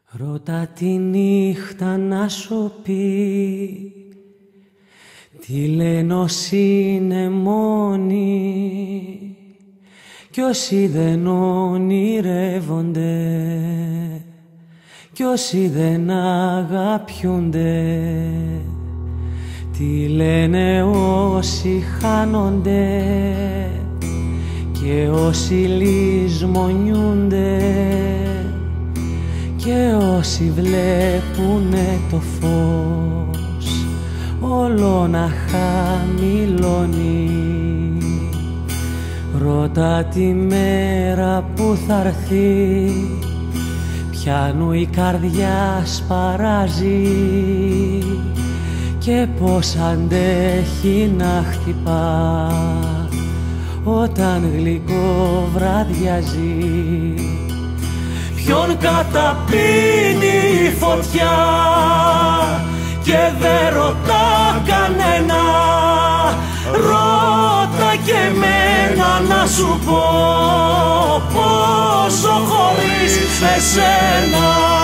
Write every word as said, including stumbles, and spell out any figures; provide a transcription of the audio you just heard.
Ρώτα τη νύχτα να σου πει τι λένε όσοι είναι μόνοι κι όσοι δεν ονειρεύονται κι όσοι δεν αγαπιούνται. Τι λένε όσοι χάνονται και όσοι λησμονιούνται και όσοι βλέπουνε το φως όλο να χαμηλώνει. Ρώτα τη μέρα που θα έρθει πιάνου η καρδιά σπαράζει και πως αντέχει να χτυπά όταν γλυκό βραδιάζει. Ποιον καταπίνει η φωτιά και δεν ρωτά κανένα, ρώτα και εμένα να σου πω πόσο χωρίς εσένα.